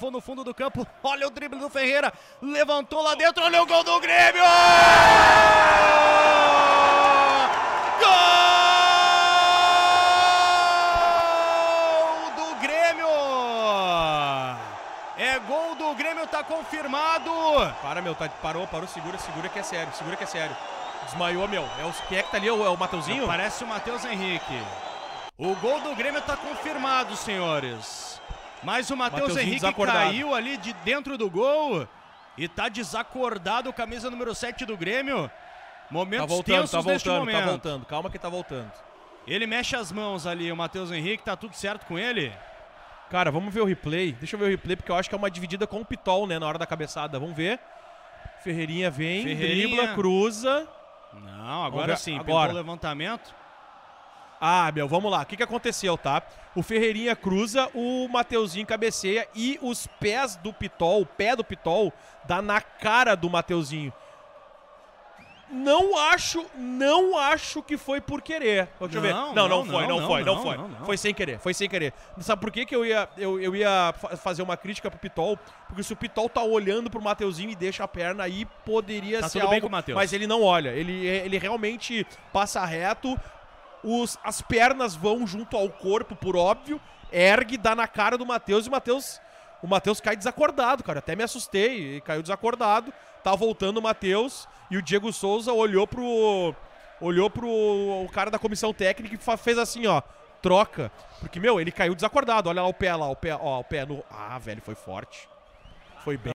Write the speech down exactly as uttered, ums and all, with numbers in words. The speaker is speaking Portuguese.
levou no fundo do campo. Olha o drible do Ferreira. Levantou lá dentro. Olha o gol do Grêmio! Gol do Grêmio! É gol do Grêmio, tá confirmado. Para, meu, tá, parou, parou, segura, segura que é sério, segura que é sério. Desmaiou, meu. É o, quem é que tá ali? É o, é o Mateuzinho? Parece o Matheus Henrique. O gol do Grêmio tá confirmado, senhores. Mas o Matheus Henrique caiu ali de dentro do gol e tá desacordado, camisa número sete do Grêmio. Momentos tá voltando, tensos tá neste voltando, momento. tá voltando. Calma que tá voltando. Ele mexe as mãos ali, o Matheus Henrique, tá tudo certo com ele? Cara, vamos ver o replay. Deixa eu ver o replay, porque eu acho que é uma dividida com o Pitol, né, na hora da cabeçada. Vamos ver. Ferreirinha vem, Ferreirinha. dribla, cruza. Não, agora sim, agora. pintou o levantamento. Ah, meu, vamos lá. O que, que aconteceu, tá? O Ferreirinha cruza, o Mateuzinho cabeceia e os pés do Pitol, o pé do Pitol, dá na cara do Mateuzinho. Não acho, não acho que foi por querer. Deixa eu ver. Não, não, não foi, não, não foi, não, não foi. Não, não. Foi sem querer, foi sem querer. Sabe por que, que eu, ia, eu, eu ia fazer uma crítica pro Pitol? Porque se o Pitol tá olhando pro Mateuzinho e deixa a perna aí, poderia tá ser tudo algo, bem com o Matheus. Mas ele não olha, ele, ele realmente passa reto, os, as pernas vão junto ao corpo, por óbvio, ergue, dá na cara do Matheus e o Matheus... O Matheus cai desacordado, cara. Até me assustei. Caiu desacordado. Tá voltando o Matheus. E o Diego Souza olhou pro... Olhou pro o cara da comissão técnica e fez assim, ó. Troca. Porque, meu, ele caiu desacordado. Olha lá o pé lá. O pé, ó, o pé no... Ah, velho, foi forte. Foi bem.